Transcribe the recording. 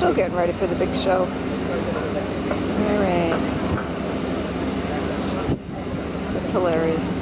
still getting ready for the big show. Alright. That's hilarious.